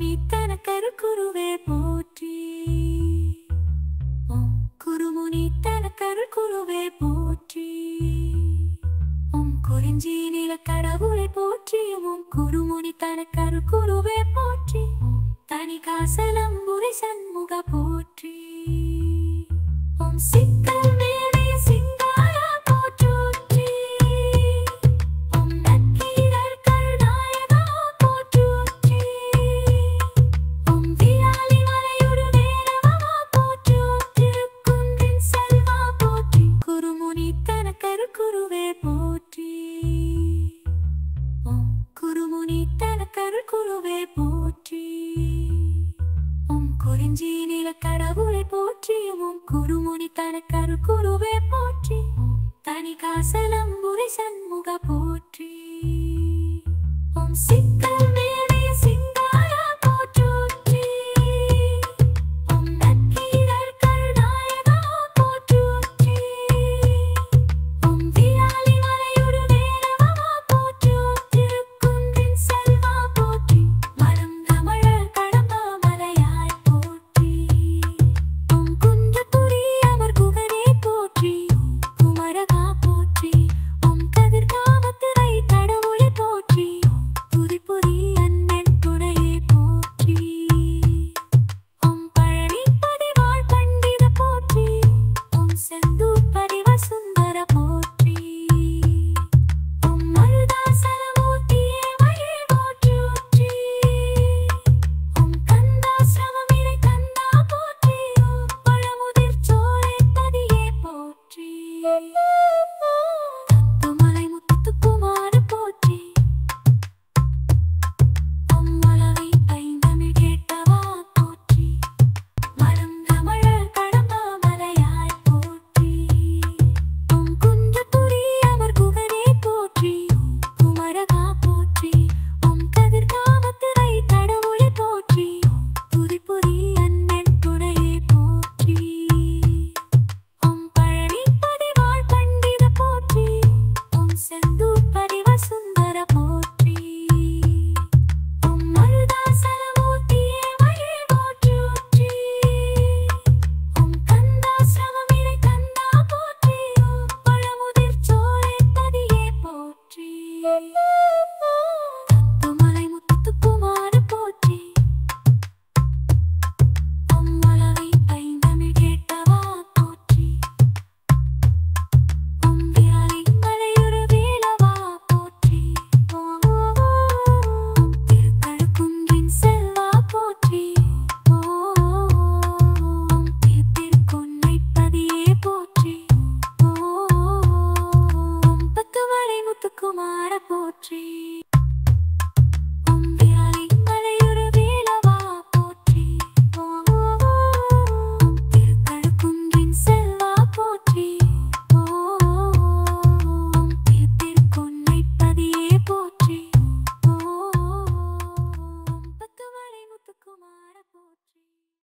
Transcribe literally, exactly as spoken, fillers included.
குருமுனித்தன கருக்குருவே போற்றி. ஓம் குருமுனித்தன கருக்குருவே போற்றி. ஓம் குறிஞ்சி நில கடவுளை போற்றி. ஓம் குருமுனித்தன கருக்குருவே போற்றி. ஓம் தணிகாசலம்புரை சண்முக போற்றி. ஓம் சிக்கல் மேடைய சிங்காயா போற்றி. ஓம் நக்கீரர் கருநாயகா போற்றி. ஓம் விராலி மலையொடு வேலவா போற்றி. திருக்குன்றின் செல்வா போற்றி. குருமுனித்தன கருக்குருவே போற்றி. ஓம் குருமுனித்தன கருக்குருவே போற்றி. ஓம் குறிஞ்சி நில கடவுளை போற்றி. ஓம் குருமுனித்தன கருக்குருவே போற்றி. ஓம் தணிகாசலம்புரை சண்முக போற்றி. ஓம் சிக்கல் மேடைய சிங்காயா போற்றி. ஓம் நக்கீரர் கருநாயகா போற்றி. ஓம் விராலி மலையொடு வேலவா போற்றி. திருக்குன்றின் செல்வா போற்றி. மரம் தமிழர் கடம்பா மலையாய் போற்றி. ஓம் குன்றத்துரி அமர் குகனே போற்றி. குமரகா போற்றி. ஓம் கதிர்காமத்துறை கடவுளை போற்றி. துதிபுரி அண்ணன் துணையே போற்றி. ஓம் பழனி பதிவாழ் பண்டித போற்றி. ஓம் செந்தூர் பதிவ சுந்தர போற்றி. ஓம் மருதாசலமூர்த்தியே மகிழ் போற்றி. ஓம் கந்தாசிரமமிரை கந்தா போற்றி. ஓம் பழமுதிர் சோலை பதியே போற்றி.